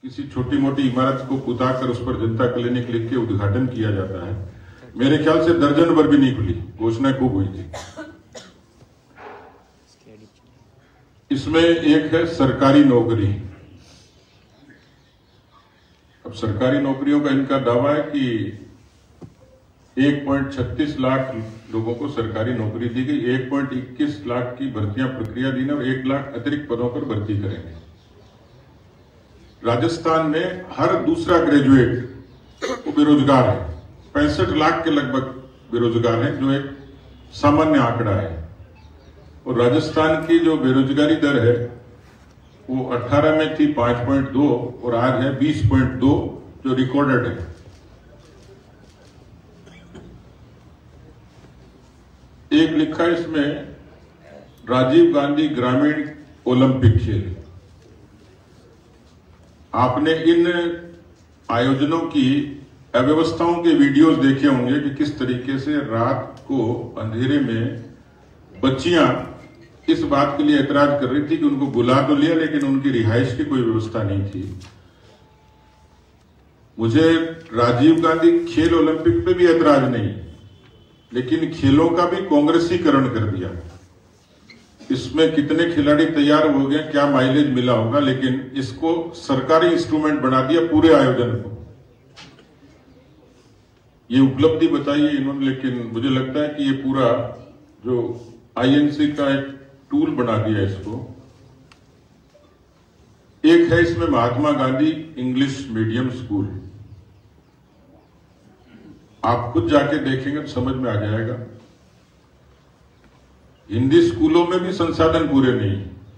किसी छोटी मोटी इमारत को पुताकर उस पर जनता क्लिनिक लिख के उद्घाटन किया जाता है। मेरे ख्याल से दर्जन भर भी नहीं खुली, घोषणा खूब हुई थी। इसमें एक है सरकारी नौकरी। अब सरकारी नौकरियों का इनका दावा है कि 1.36 लाख लोगों को सरकारी नौकरी दी गई, 1.21 लाख की भर्तियां प्रक्रिया दी और 1 लाख अतिरिक्त पदों पर भर्ती करेंगे। राजस्थान में हर दूसरा ग्रेजुएट वो बेरोजगार है, 65 लाख के लगभग बेरोजगार हैं, जो एक सामान्य आंकड़ा है। और राजस्थान की जो बेरोजगारी दर है वो 18 में थी 5.2 और आज है 20.2, जो रिकॉर्डेड है। एक लिखा है इसमें राजीव गांधी ग्रामीण ओलंपिक खेल। आपने इन आयोजनों की अव्यवस्थाओं के वीडियोस देखे होंगे कि किस तरीके से रात को अंधेरे में बच्चियां इस बात के लिए ऐतराज कर रही थी कि उनको बुला तो लिया लेकिन उनकी रिहाइश की कोई व्यवस्था नहीं थी। मुझे राजीव गांधी खेल ओलंपिक पे भी ऐतराज नहीं, लेकिन खेलों का भी कांग्रेसीकरण कर दिया। इसमें कितने खिलाड़ी तैयार हो गए, क्या माइलेज मिला होगा, लेकिन इसको सरकारी इंस्ट्रूमेंट बना दिया पूरे आयोजन को। ये उपलब्धि बताई है इन्होंने, लेकिन मुझे लगता है कि ये पूरा जो आईएनसी का एक टूल बना दिया इसको। एक है इसमें Mahatma Gandhi English medium school. आप खुद जाके देखेंगे तो समझ में आ जाएगा। हिंदी स्कूलों में भी संसाधन पूरे नहीं,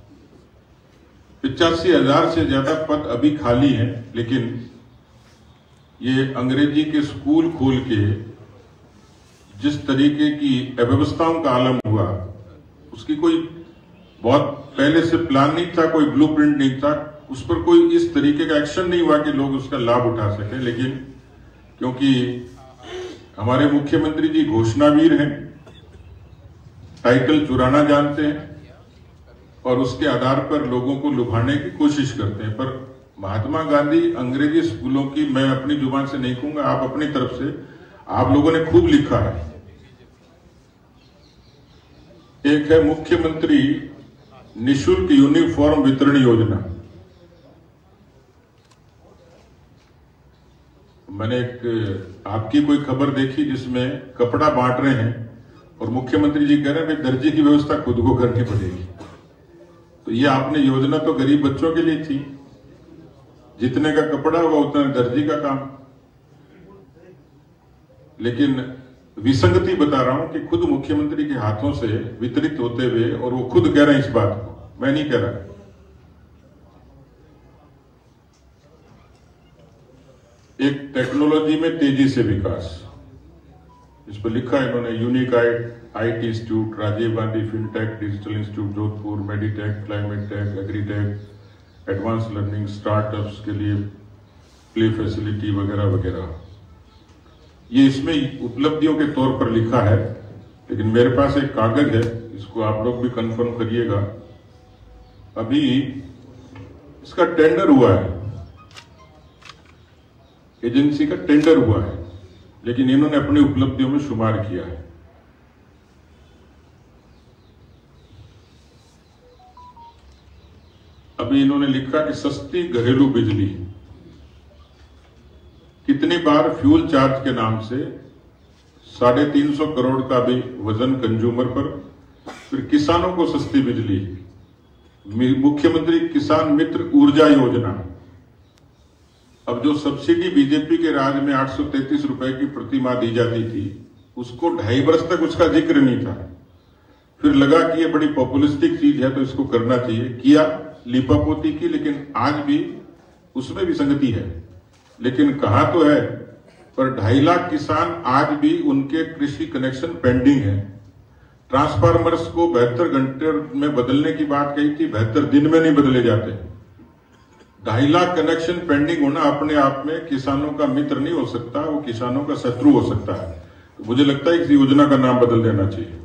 85,000 से ज्यादा पद अभी खाली हैं, लेकिन ये अंग्रेजी के स्कूल खोल के जिस तरीके की अव्यवस्थाओं का आलम हुआ, उसकी कोई बहुत पहले से प्लान नहीं था, कोई ब्लूप्रिंट नहीं था, उस पर कोई इस तरीके का एक्शन नहीं हुआ कि लोग उसका लाभ उठा सके। लेकिन क्योंकि हमारे मुख्यमंत्री जी घोषणावीर हैं, टाइटल चुराना जानते हैं और उसके आधार पर लोगों को लुभाने की कोशिश करते हैं। पर महात्मा गांधी अंग्रेजी स्कूलों की मैं अपनी जुबान से नहीं कहूंगा, आप अपनी तरफ से आप लोगों ने खूब लिखा है। एक है मुख्यमंत्री निशुल्क यूनिफॉर्म वितरण योजना। मैंने एक आपकी कोई खबर देखी जिसमें कपड़ा बांट रहे हैं और मुख्यमंत्री जी कह रहे हैं भाई दर्जी की व्यवस्था खुद को करनी पड़ेगी। तो ये आपने योजना तो गरीब बच्चों के लिए थी, जितने का कपड़ा होगा उतना दर्जी का काम। लेकिन विसंगति बता रहा हूं कि खुद मुख्यमंत्री के हाथों से वितरित होते हुए, और वो खुद कह रहे हैं इस बात को, मैं नहीं कह रहा। एक टेक्नोलॉजी में तेजी से विकास, इस पर लिखा है इन्होंने unique IT institute, Rajiv Gandhi fintech, digital institute Jodhpur, meditech, climate tech, agritech, advance learning, startups के लिए प्ले फैसिलिटी वगैरह वगैरह। ये इसमें उपलब्धियों के तौर पर लिखा है, लेकिन मेरे पास एक कागज है, इसको आप लोग भी कंफर्म करिएगा। अभी इसका टेंडर हुआ है, एजेंसी का टेंडर हुआ है, लेकिन इन्होंने अपनी उपलब्धियों में शुमार किया है। अभी इन्होंने लिखा कि सस्ती घरेलू बिजली, कितनी बार फ्यूल चार्ज के नाम से 350 करोड़ का भी वजन कंज्यूमर पर, फिर किसानों को सस्ती बिजली, मुख्यमंत्री किसान मित्र ऊर्जा योजना। अब जो सब्सिडी बीजेपी के राज में 833 रुपए की प्रति माह दी जाती थी, उसको 2.5 वर्ष तक उसका जिक्र नहीं था। फिर लगा कि ये बड़ी पॉपुलिस्टिक चीज है तो इसको करना चाहिए, किया, लीपापोती की, लेकिन आज भी उसमें भी संगति है। लेकिन कहा तो है, पर 2.5 लाख किसान आज भी उनके कृषि कनेक्शन पेंडिंग है। ट्रांसफार्मर्स को 72 घंटे में बदलने की बात कही थी, 72 दिन में नहीं बदले जाते। 2.5 लाख कनेक्शन पेंडिंग होना अपने आप में किसानों का मित्र नहीं हो सकता, वो किसानों का शत्रु हो सकता है। तो मुझे लगता है इस योजना का नाम बदल देना चाहिए।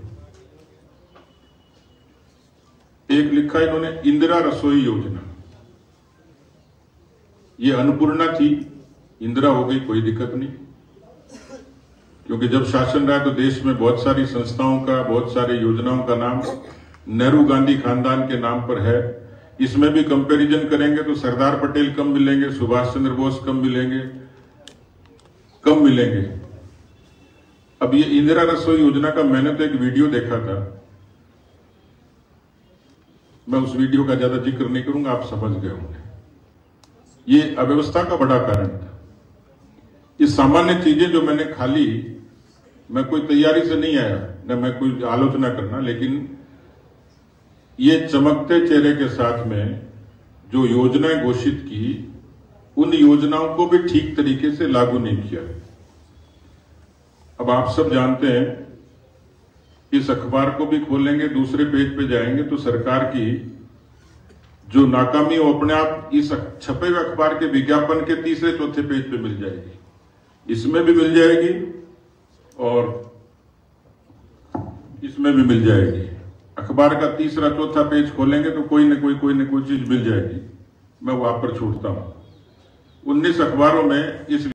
एक लिखा इन्होंने इंदिरा रसोई योजना। ये अन्नपूर्णा थी, इंदिरा हो गई, कोई दिक्कत नहीं, क्योंकि जब शासन रहा तो देश में बहुत सारी संस्थाओं का, बहुत सारी योजनाओं का नाम नेहरू गांधी खानदान के नाम पर है। इसमें भी कंपैरिजन करेंगे तो सरदार पटेल कम मिलेंगे, सुभाष चंद्र बोस कम मिलेंगे। अब ये इंदिरा रसोई योजना का मैंने तो एक वीडियो देखा था, मैं उस वीडियो का ज्यादा जिक्र नहीं करूंगा, आप समझ गए होंगे। ये अव्यवस्था का बड़ा कारण था। ये सामान्य चीजें जो मैंने खाली, मैं कोई तैयारी से नहीं आया, न मैं कोई आलोचना करना, लेकिन ये चमकते चेहरे के साथ में जो योजनाएं घोषित की, उन योजनाओं को भी ठीक तरीके से लागू नहीं किया। अब आप सब जानते हैं, इस अखबार को भी खोलेंगे, दूसरे पेज पे जाएंगे तो सरकार की जो नाकामी वो अपने आप इस छपे हुए अखबार के विज्ञापन के तीसरे चौथे पेज पे मिल जाएगी। इसमें भी मिल जाएगी और इसमें भी मिल जाएगी। अखबार का तीसरा चौथा पेज खोलेंगे तो कोई न कोई चीज मिल जाएगी। मैं वहां पर छोड़ता हूं। 19 अखबारों में इस